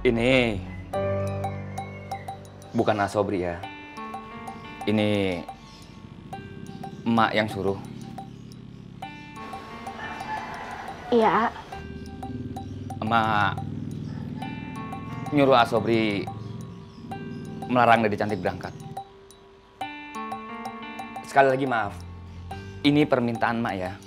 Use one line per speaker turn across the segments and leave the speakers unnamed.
Ini bukan Asobri ya. Ini emak yang suruh.
Iya,
Emak nyuruh Asobri melarang Dede Cantik berangkat. Sekali lagi maaf, ini permintaan emak ya.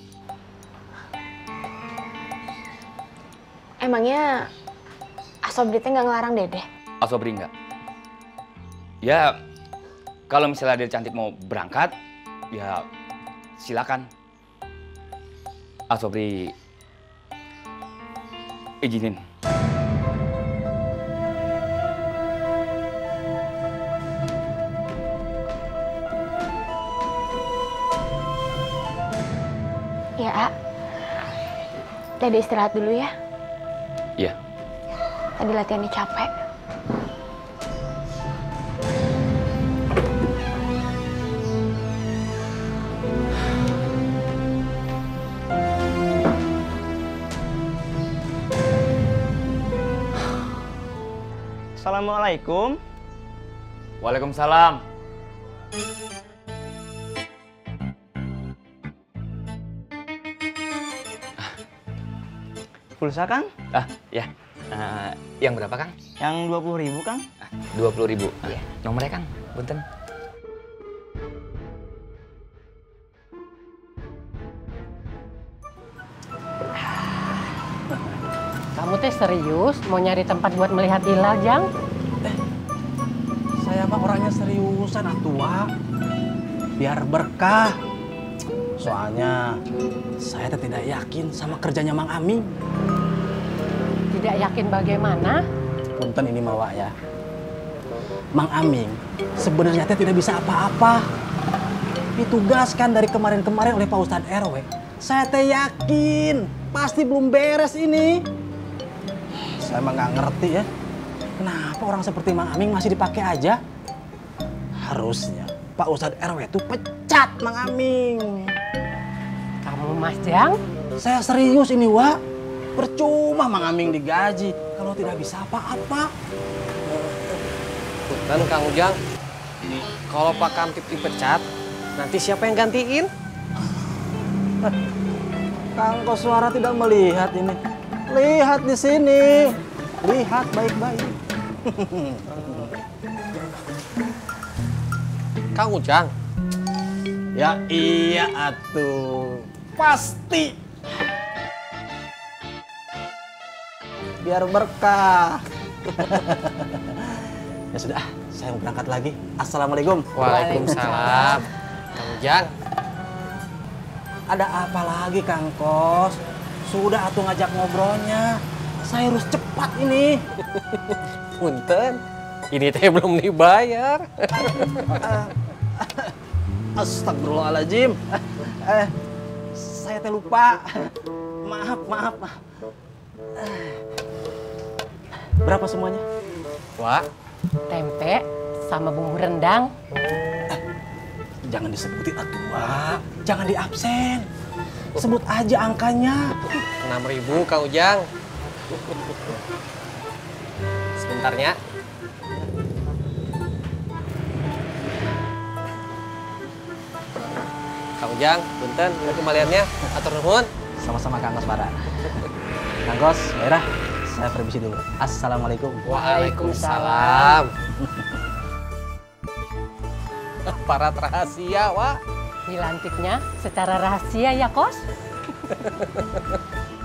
emangnya Asobri teh nggak ngelarang Dede?
Asobri enggak. Ya, kalau misalnya Dede Cantik mau berangkat, ya silakan. Asobri izinin.
Ya, Dede istirahat dulu ya.
Iya.
Tadi latihannya capek.
Assalamualaikum.
Waalaikumsalam.
Pulsa Kang?
Ya. Yang berapa, Kang?
Yang 20.000 Kang?
20.000.
Iya.
Nomornya, Kang. Punten.
Kamu teh serius mau nyari tempat buat melihat hilal, Jang?
Saya mah orangnya seriusan tua. Biar berkah. Soalnya saya tidak yakin sama kerjanya Mang Aming.
Tidak yakin bagaimana?
Punten ini mawa ya. Mang Aming sebenarnya tidak bisa apa-apa. Ditugaskan dari kemarin-kemarin oleh Pak Ustadz RW. Saya teh yakin pasti belum beres ini. Saya emang nggak ngerti ya. Kenapa orang seperti Mang Aming masih dipakai aja? Harusnya Pak Ustadz RW itu pecat Mang Aming.
Kamu Mas Jang?
Saya serius ini, Wak. Percuma Mang Aming digaji kalau tidak bisa apa-apa.
Punten Kang Ujang, kalau Pak Kamtib dipecat, nanti siapa yang gantiin?
Kang Koswara tidak melihat ini. Lihat di sini. Lihat baik-baik.
Kang Ujang,
Ya iya atuh. Pasti. Biar berkah. Ya sudah, saya mau berangkat lagi. Assalamualaikum.
Waalaikumsalam. Kang Ujang,
Ada apa lagi Kang Kos? Sudah atuh ngajak ngobrolnya. Saya harus cepat ini.
punten, ini teh belum dibayar.
Astagfirullahaladzim. Saya teh lupa. Maaf. Berapa semuanya?
Wah,
Tempe sama bumbu rendang.
Jangan disebutin atuh, Wak. Jangan di absen. Sebut aja angkanya.
6.000 Kang Ujang. Sebentarnya. Kang Ujang, punten, ini kembaliannya. Atur nuhun.
Sama-sama Kang Koswara. Kang Kos, Merah, saya permisi dulu. Assalamualaikum.
Waalaikumsalam. Parat rahasia, Wak.
Dilantiknya secara rahasia ya, Kos?